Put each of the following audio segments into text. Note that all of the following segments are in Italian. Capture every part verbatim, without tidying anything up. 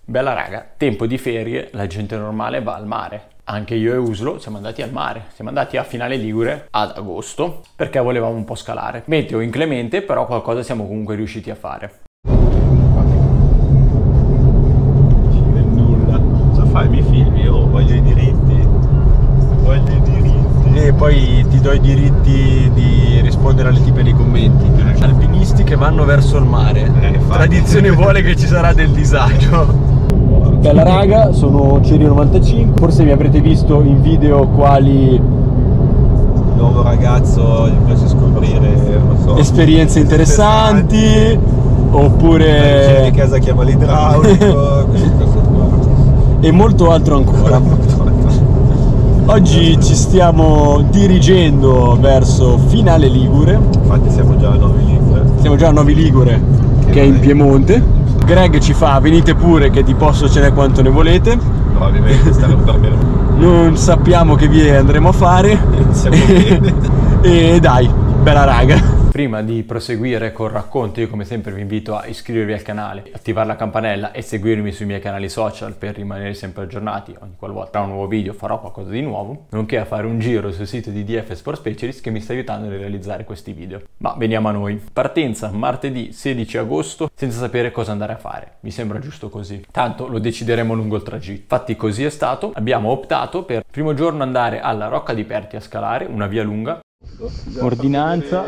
Bella raga, tempo di ferie, la gente normale va al mare. Anche io e Uslo siamo andati al mare, siamo andati a Finale Ligure ad agosto perché volevamo un po' scalare. Meteo inclemente, però qualcosa siamo comunque riusciti a fare. Del nulla. Cosa fai? Mi filmi? Io voglio i diritti. Voglio i diritti. E poi ti do i diritti di rispondere alle tipe dei commenti. Alpinisti che vanno verso il mare. Eh, Tradizione vuole che ci sarà del disagio. Bella raga, sono Ciri novantacinque, forse mi avrete visto in video quali nuovo ragazzo, gli piace scoprire, non so, esperienze interessanti, interessanti. Oppure la di casa chiama l'idraulico, queste cose qua. E molto altro ancora. Oggi ci stiamo dirigendo verso Finale Ligure. Infatti siamo già a Novi Ligure. Siamo già a Novi Ligure, che, che è in Piemonte. Greg ci fa: venite pure che di posto ce n'è quanto ne volete. No, ovviamente staremo per bene. Non sappiamo che vie andremo a fare. Siamo bene. E dai, bella raga. Prima di proseguire col racconto, io come sempre vi invito a iscrivervi al canale, attivare la campanella e seguirmi sui miei canali social per rimanere sempre aggiornati. Ogni qualvolta tra un nuovo video farò qualcosa di nuovo, nonché a fare un giro sul sito di D F Sport Specialist che mi sta aiutando a realizzare questi video. Ma veniamo a noi. Partenza martedì sedici agosto senza sapere cosa andare a fare. Mi sembra giusto così. Tanto lo decideremo lungo il tragitto. Infatti così è stato. Abbiamo optato per il primo giorno andare alla Rocca di Perti a scalare, una via lunga. Ordinanza,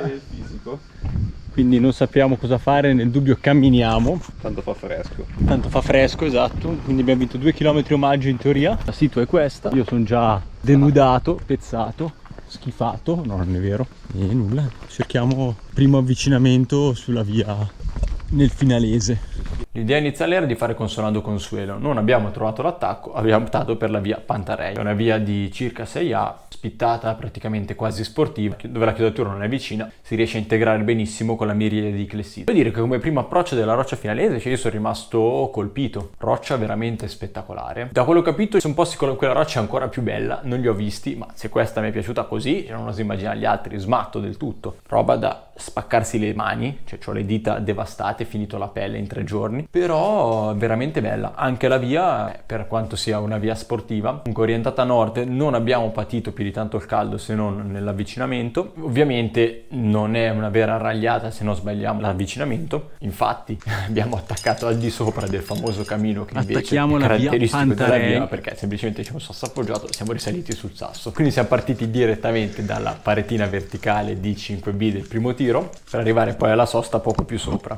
quindi non sappiamo cosa fare, nel dubbio camminiamo. Tanto fa fresco. Tanto fa fresco, esatto. Quindi abbiamo vinto due chilometri omaggio in teoria. La situa è questa. Io sono già denudato, pezzato, schifato. No, non è vero. E nulla, cerchiamo primo avvicinamento sulla via nel finalese. L'idea iniziale era di fare Consolando Consuelo. Non abbiamo trovato l'attacco, abbiamo optato per la via Pantarei. È una via di circa sei A, spittata, praticamente quasi sportiva, dove la chiudatura non è vicina, si riesce a integrare benissimo con la miriade di clessite. Devo dire che come primo approccio della roccia finalese, cioè io sono rimasto colpito. Roccia veramente spettacolare. Da quello che ho capito, se un posti con quella roccia è ancora più bella, non li ho visti, ma se questa mi è piaciuta così, non oso immaginare gli altri, smatto del tutto. Roba da spaccarsi le mani, cioè ho le dita devastate, finito la pelle in tre giorni, però veramente bella. Anche la via, per quanto sia una via sportiva, comunque orientata a nord, non abbiamo patito più di tanto il caldo se non nell'avvicinamento. Ovviamente non è una vera ragliata se non sbagliamo l'avvicinamento, infatti abbiamo attaccato al di sopra del famoso camino che invece è caratteristico della via, perché semplicemente c'è un sasso appoggiato, siamo risaliti sul sasso. Quindi siamo partiti direttamente dalla paretina verticale di cinque B del primo tiro per arrivare poi alla sosta poco più sopra.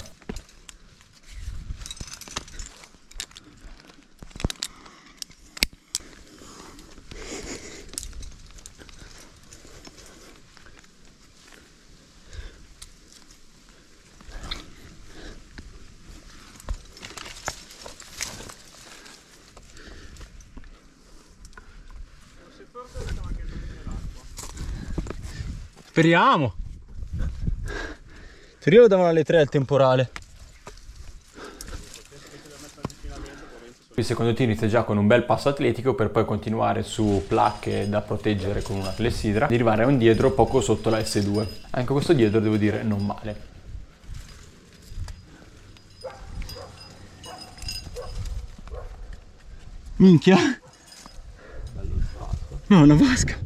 Speriamo. Se io lo davano alle tre al temporale. Il secondo tiro inizia già con un bel passo atletico per poi continuare su placche da proteggere con una clessidra, di arrivare a un diedro poco sotto la S due. Anche questo diedro devo dire non male. Minchia. No, una vasca.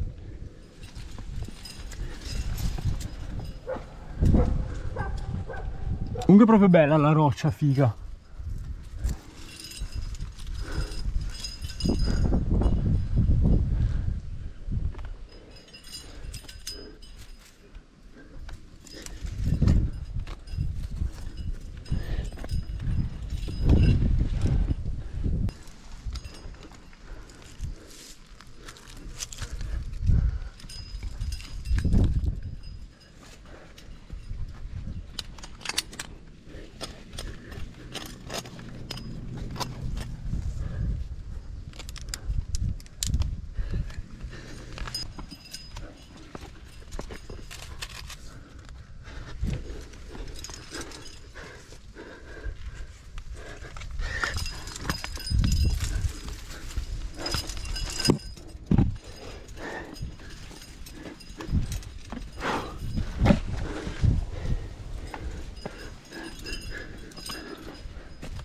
Comunque è proprio bella la roccia, figa.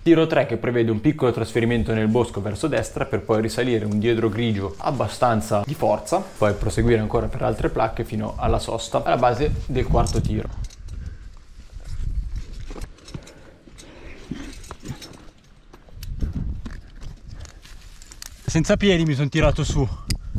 Tiro tre che prevede un piccolo trasferimento nel bosco verso destra per poi risalire un dietro grigio abbastanza di forza, poi proseguire ancora per altre placche fino alla sosta, alla base del quarto tiro. Senza piedi mi sono tirato su.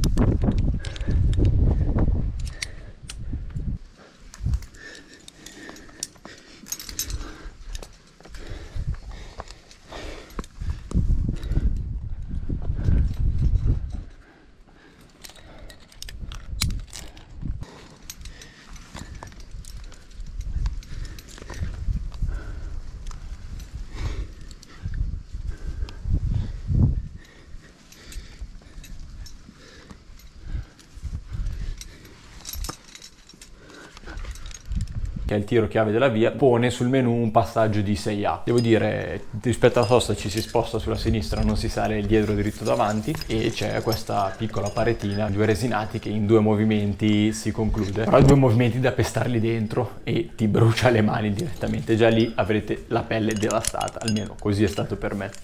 Che è il tiro chiave della via, pone sul menu un passaggio di sei A. Devo dire, rispetto alla sosta ci si sposta sulla sinistra, non si sale dietro dritto davanti e c'è questa piccola paretina, due resinati che in due movimenti si conclude. Però due movimenti da pestarli dentro e ti brucia le mani direttamente, già lì avrete la pelle devastata, almeno così è stato per me.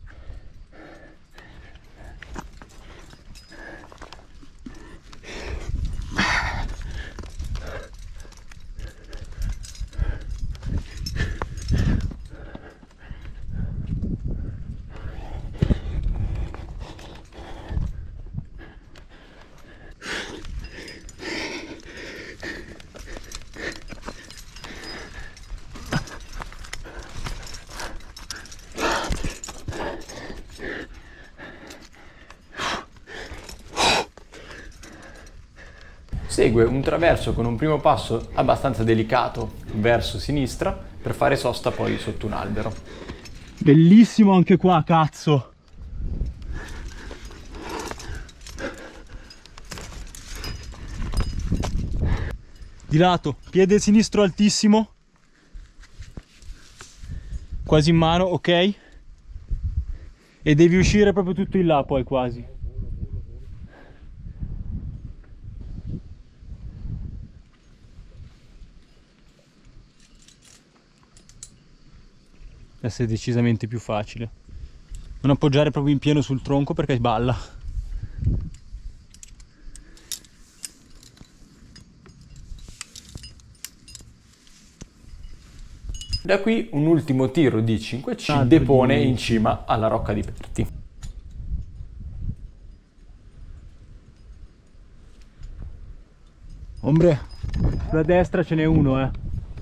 Segue un traverso con un primo passo abbastanza delicato verso sinistra per fare sosta poi sotto un albero. Bellissimo anche qua, cazzo! Di lato, piede sinistro altissimo, quasi in mano, ok? E devi uscire proprio tutto in là poi quasi. Adesso è decisamente più facile. Non appoggiare proprio in pieno sul tronco perché balla. Da qui un ultimo tiro di cinque C depone in cima alla rocca di Perti. Ombre, sulla destra ce n'è uno, eh.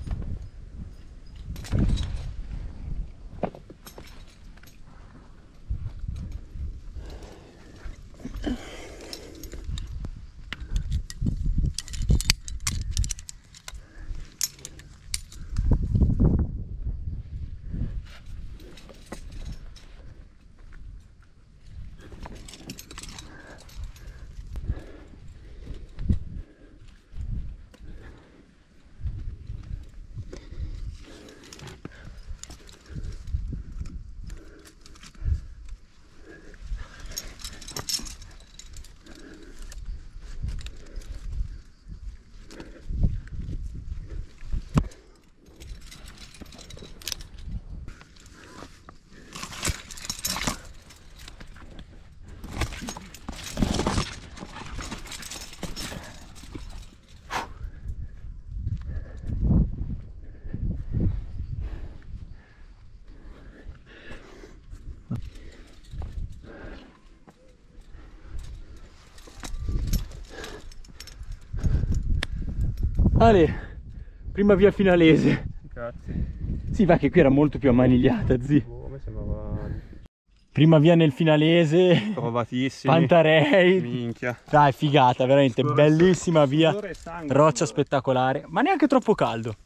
Ale, prima via finalese. Grazie. Sì, va che qui era molto più ammanigliata, zi. Oh, a me sembrava... Prima via nel finalese. Provatissimi. Pantarei. Minchia. Dai, figata, veramente Sudore, bellissima via. sudore e sangue. Roccia spettacolare, ma neanche troppo caldo.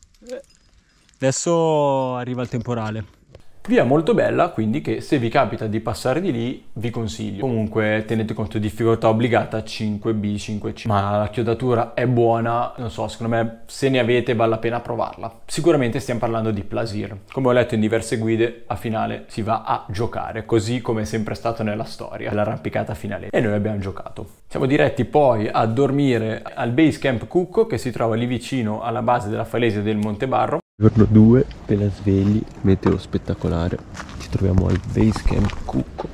Adesso arriva il temporale. Via molto bella, quindi, che se vi capita di passare di lì vi consiglio. Comunque tenete conto di difficoltà obbligata cinque B, cinque C, ma la chiodatura è buona, non so, secondo me se ne avete vale la pena provarla. Sicuramente stiamo parlando di Plasir. Come ho letto in diverse guide, a finale si va a giocare, così come è sempre stato nella storia, l'arrampicata finale. E noi abbiamo giocato. Siamo diretti poi a dormire al Base Camp Cucco, che si trova lì vicino alla base della falesia del Monte Barro. Giorno due, appena svegli, meteo spettacolare, ci ci troviamo al base camp Cucco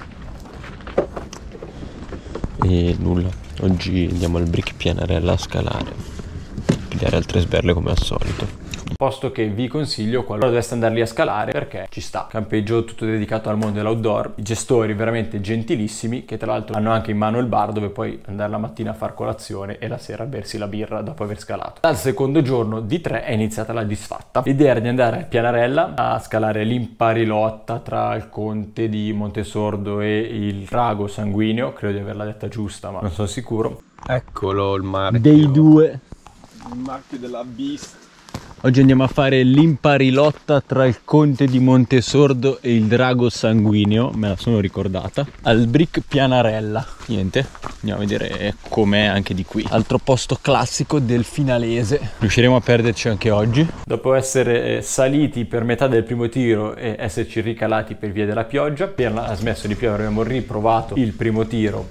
e nulla, oggi andiamo al Brick Pianarella a scalare, pigliare altre sberle come al solito. Posto che vi consiglio qualora doveste andare lì a scalare, perché ci sta, campeggio tutto dedicato al mondo dell'outdoor, i gestori veramente gentilissimi che tra l'altro hanno anche in mano il bar dove puoi andare la mattina a far colazione e la sera a bersi la birra dopo aver scalato. Dal secondo giorno di tre è iniziata la disfatta. L'idea era di andare a Pianarella a scalare l'imparilotta tra il Conte di Montesordo e il Drago Sanguigno, credo di averla detta giusta ma non sono sicuro. Eccolo il marchio Dei due. il marchio della Beast. Oggi andiamo a fare l'imparilotta tra il Conte di Montesordo e il Drago Sanguigno, me la sono ricordata, al Brick Pianarella. Niente, andiamo a vedere com'è anche di qui. Altro posto classico del finalese. Riusciremo a perderci anche oggi? Dopo essere saliti per metà del primo tiro e esserci ricalati per via della pioggia, appena ha smesso di piovere abbiamo riprovato il primo tiro.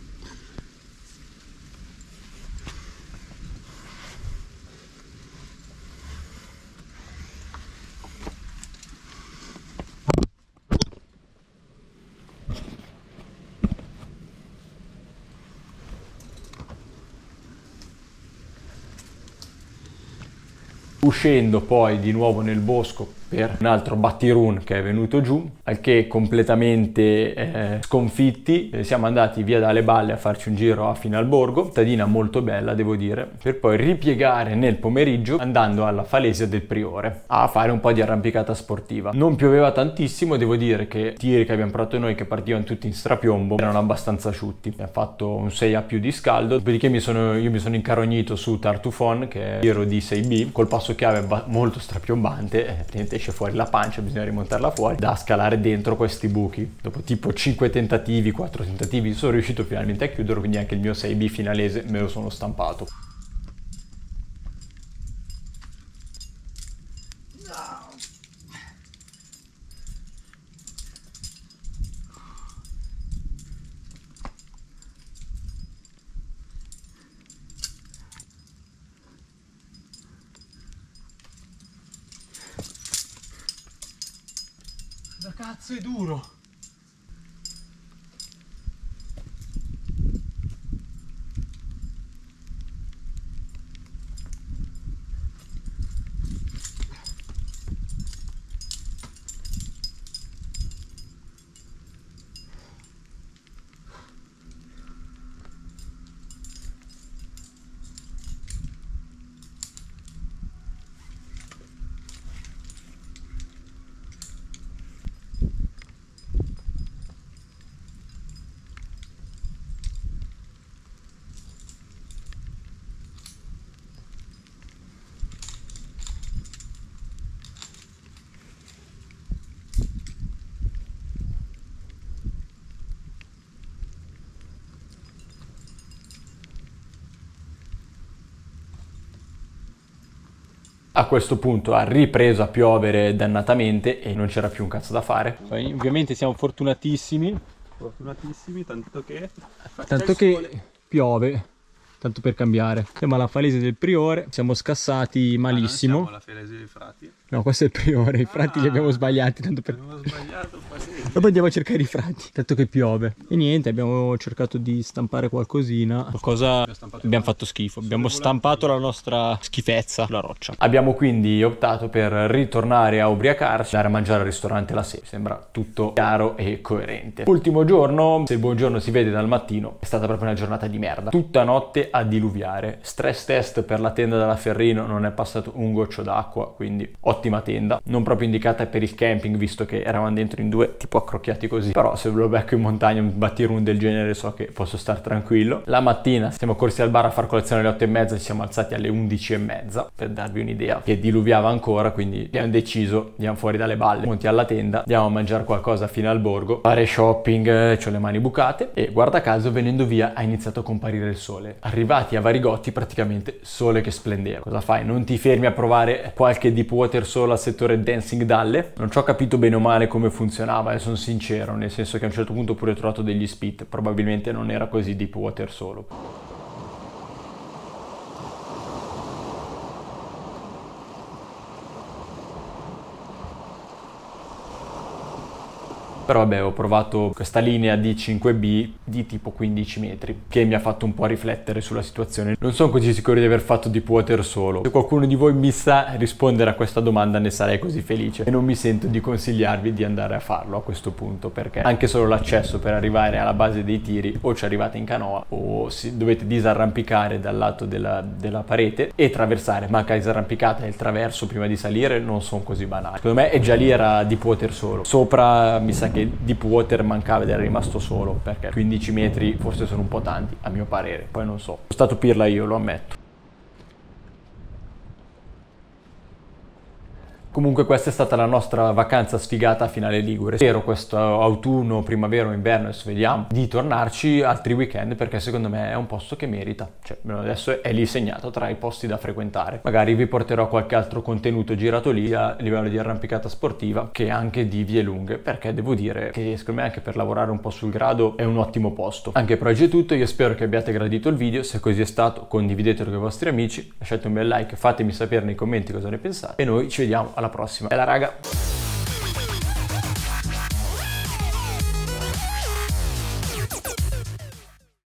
Uscendo poi di nuovo nel bosco per un altro battirun che è venuto giù, al che completamente eh, sconfitti eh, siamo andati via dalle balle a farci un giro a Finalborgo, cittadina molto bella devo dire, per poi ripiegare nel pomeriggio andando alla Falesia del Priore a fare un po' di arrampicata sportiva. Non pioveva tantissimo, devo dire che i tiri che abbiamo provato noi che partivano tutti in strapiombo erano abbastanza asciutti, abbiamo fatto un sei A più di scaldo, dopodiché mi sono, io mi sono incarognito su Tartufon che è un tiro di sei B col passo chiave molto strapiombante, eh, esce fuori la pancia, bisogna rimontarla fuori, da scalare dentro questi buchi. Dopo tipo cinque tentativi, quattro tentativi, sono riuscito finalmente a chiuderlo, quindi anche il mio sei B finalese me lo sono stampato. Cosa cazzo è duro? A questo punto ha ripreso a piovere dannatamente e non c'era più un cazzo da fare. Poi, ovviamente siamo fortunatissimi. Fortunatissimi, tanto che... Tanto che piove, tanto per cambiare. Siamo alla Falesia del Priore, siamo scassati malissimo. Ah, non siamo alla Falesia dei Frati. No, questo è il Priore, i frati ah, li abbiamo sbagliati, tanto per... Abbiamo sbagliato, Dopo andiamo a cercare i frati, tanto che piove. E niente, abbiamo cercato di stampare qualcosina. Qualcosa abbiamo, abbiamo fatto schifo, abbiamo stampato la nostra schifezza sulla roccia. Abbiamo quindi optato per ritornare a ubriacarci, andare a mangiare al ristorante la sera. Sembra tutto chiaro e coerente. Ultimo giorno, se il buongiorno si vede dal mattino, è stata proprio una giornata di merda. Tutta notte a diluviare. Stress test per la tenda della Ferrino, non è passato un goccio d'acqua, quindi ottima tenda, non proprio indicata per il camping visto che eravamo dentro in due tipo accrocchiati così, però se ve lo becco in montagna un battirun del genere so che posso star tranquillo. La mattina siamo corsi al bar a far colazione alle otto e mezza, ci siamo alzati alle undici e mezza per darvi un'idea che diluviava ancora, quindi abbiamo deciso andiamo fuori dalle balle, monti alla tenda, andiamo a mangiare qualcosa fino al borgo, fare shopping, c'ho le mani bucate e guarda caso venendo via ha iniziato a comparire il sole. Arrivati a Varigotti praticamente sole che splendeva. Cosa fai? Non ti fermi a provare qualche deep water solo al settore Dancing Dalle? Non ci ho capito bene o male come funzionava e sono sincero, nel senso che a un certo punto ho pure trovato degli spit, probabilmente non era così deep water solo. Però vabbè, ho provato questa linea di cinque B di tipo quindici metri, che mi ha fatto un po' riflettere sulla situazione. Non sono così sicuro di aver fatto deep water solo. Se qualcuno di voi mi sa rispondere a questa domanda ne sarei così felice, e non mi sento di consigliarvi di andare a farlo a questo punto, perché anche solo l'accesso per arrivare alla base dei tiri o ci arrivate in canoa o si, dovete disarrampicare dal lato della, della parete e attraversare, manca disarrampicata e il traverso prima di salire non sono così banali. Secondo me, e già lì era deep water solo. Sopra mi sa che deep water mancava ed era rimasto solo, perché quindici metri forse sono un po' tanti a mio parere, poi non so. Sono stato pirla io, lo ammetto. Comunque questa è stata la nostra vacanza sfigata a Finale Ligure. Spero questo autunno, primavera o inverno, adesso vediamo, di tornarci altri weekend, perché secondo me è un posto che merita. Cioè, adesso è lì segnato tra i posti da frequentare. Magari vi porterò qualche altro contenuto girato lì a livello di arrampicata sportiva, che anche di vie lunghe, perché devo dire che secondo me anche per lavorare un po' sul grado è un ottimo posto. Anche per oggi è tutto, io spero che abbiate gradito il video. Se così è stato, condividetelo con i vostri amici, lasciate un bel like, fatemi sapere nei commenti cosa ne pensate e noi ci vediamo alla prossima. Bella raga!